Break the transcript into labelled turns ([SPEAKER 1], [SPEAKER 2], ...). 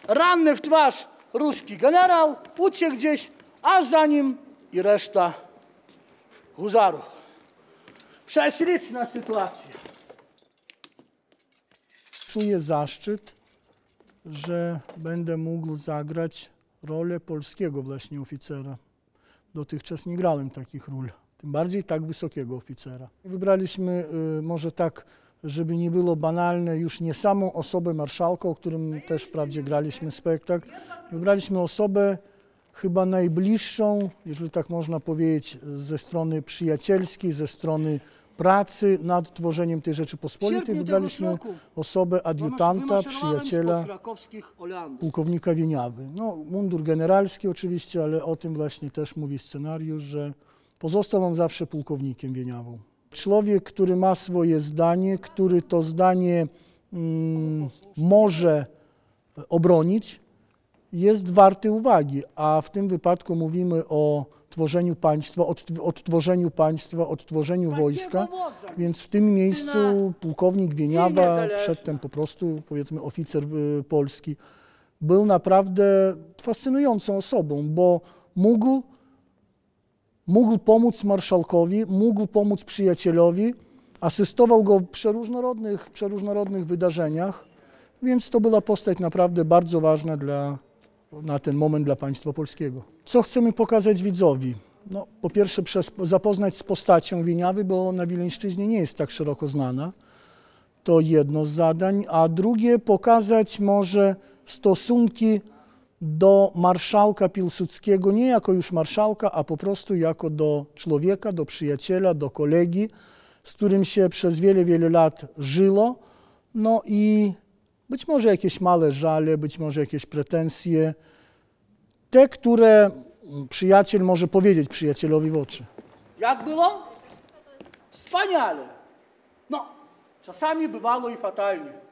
[SPEAKER 1] ranny w twarz ruski generał uciekł gdzieś, a za nim i reszta huzarów. Prześliczna sytuacja.
[SPEAKER 2] Czuję zaszczyt, że będę mógł zagrać rolę polskiego właśnie oficera. Dotychczas nie grałem takich ról, tym bardziej tak wysokiego oficera. Wybraliśmy może tak, żeby nie było banalne, już nie samą osobę marszałka, o którym też wprawdzie graliśmy spektakl. Wybraliśmy osobę chyba najbliższą, jeżeli tak można powiedzieć, ze strony przyjacielskiej, ze strony pracy nad tworzeniem tej Rzeczypospolitej. Wybraliśmy osobę adiutanta, przyjaciela, pułkownika Wieniawy. No, mundur generalski oczywiście, ale o tym właśnie też mówi scenariusz, że pozostał on zawsze pułkownikiem Wieniawą. Człowiek, który ma swoje zdanie, który to zdanie może obronić, jest warty uwagi, a w tym wypadku mówimy o tworzeniu państwa, odtworzeniu państwa, odtworzeniu wojska, więc w tym miejscu pułkownik Wieniawa, przedtem po prostu powiedzmy oficer polski, był naprawdę fascynującą osobą, bo mógł pomóc marszałkowi, mógł pomóc przyjacielowi, asystował go w przeróżnorodnych wydarzeniach, więc to była postać naprawdę bardzo ważna na ten moment dla państwa polskiego. Co chcemy pokazać widzowi? No, po pierwsze zapoznać z postacią Wieniawy, bo na Wileńszczyźnie nie jest tak szeroko znana. To jedno z zadań, a drugie pokazać może stosunki do marszałka Piłsudskiego, nie jako już marszałka, a po prostu jako do człowieka, do przyjaciela, do kolegi, z którym się przez wiele, wiele lat żyło. No i być może jakieś małe żale, być może jakieś pretensje, te, które przyjaciel może powiedzieć przyjacielowi w oczy.
[SPEAKER 1] Jak było? Wspaniale. No, czasami bywało i fatalnie.